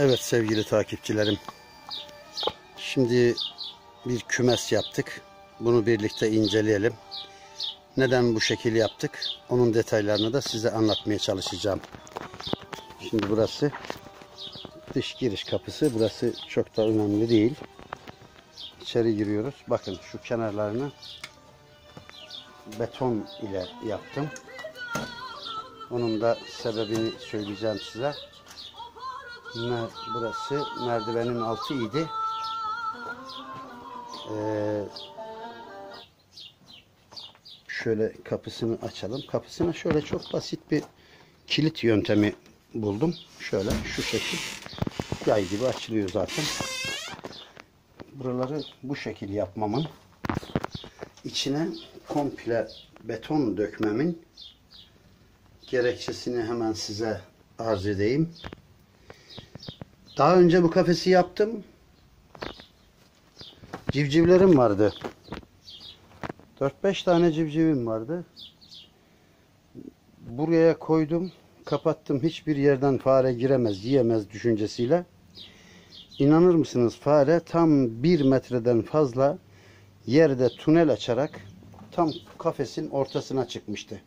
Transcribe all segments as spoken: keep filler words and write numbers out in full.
Evet sevgili takipçilerim. Şimdi bir kümes yaptık. Bunu birlikte inceleyelim. Neden bu şekil yaptık? Onun detaylarını da size anlatmaya çalışacağım. Şimdi burası dış giriş kapısı. Burası çok da önemli değil. İçeri giriyoruz. Bakın şu kenarlarını beton ile yaptım. Onun da sebebini söyleyeceğim size. Burası merdivenin altı idi. Ee, şöyle kapısını açalım. Kapısına şöyle çok basit bir kilit yöntemi buldum. Şöyle şu şekil yay gibi açılıyor zaten. Buraları bu şekil yapmamın, içine komple beton dökmemin gerekçesini hemen size arz edeyim. Daha önce bu kafesi yaptım. Civcivlerim vardı. dört beş tane civcivim vardı. Buraya koydum, kapattım. Hiçbir yerden fare giremez, yiyemez düşüncesiyle. İnanır mısınız, fare tam bir metreden fazla yerde tünel açarak tam kafesin ortasına çıkmıştı.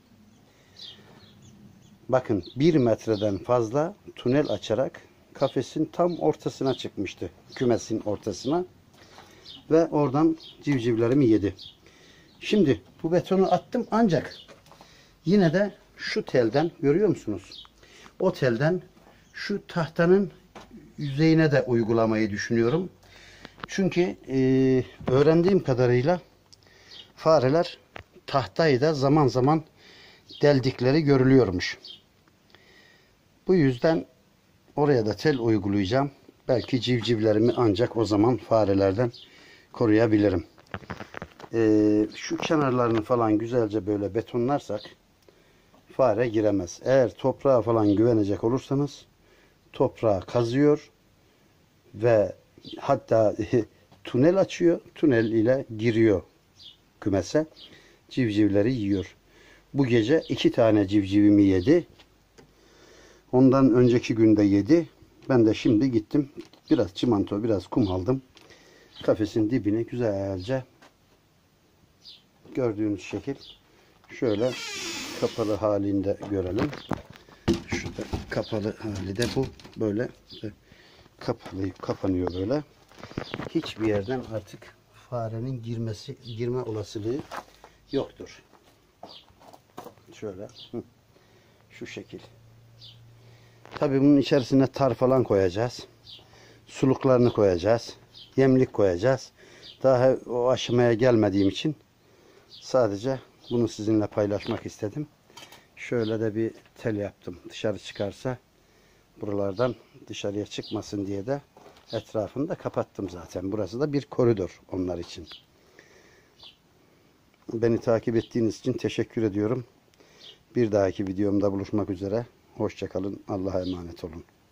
Bakın, bir metreden fazla tünel açarak kafesin tam ortasına çıkmıştı. Kümesin ortasına. Ve oradan civcivlerimi yedi. Şimdi bu betonu attım, ancak yine de şu telden, görüyor musunuz? O telden şu tahtanın yüzeyine de uygulamayı düşünüyorum. Çünkü e, öğrendiğim kadarıyla fareler tahtayı da zaman zaman deldikleri görülüyormuş. Bu yüzden oraya da tel uygulayacağım. Belki civcivlerimi ancak o zaman farelerden koruyabilirim. Ee, şu kenarlarını falan güzelce böyle betonlarsak fare giremez. Eğer toprağa falan güvenecek olursanız toprağı kazıyor ve hatta tünel açıyor. Tünel ile giriyor kümese. Civcivleri yiyor. Bu gece iki tane civcivimi yedi. Ondan önceki günde yedi. Ben de şimdi gittim. Biraz çimento, biraz kum aldım. Kafesin dibine güzelce, gördüğünüz şekil şöyle kapalı halinde görelim. Şurada kapalı hali de bu. Böyle kapalı, kapanıyor böyle. Hiçbir yerden artık farenin girmesi, girme olasılığı yoktur. Şöyle şu şekil. Tabii bunun içerisine tar falan koyacağız. Suluklarını koyacağız. Yemlik koyacağız. Daha o aşamaya gelmediğim için sadece bunu sizinle paylaşmak istedim. Şöyle de bir tel yaptım. Dışarı çıkarsa buralardan dışarıya çıkmasın diye de etrafını da kapattım zaten. Burası da bir koridor onlar için. Beni takip ettiğiniz için teşekkür ediyorum. Bir dahaki videomda buluşmak üzere. Hoşça kalın. Allah'a emanet olun.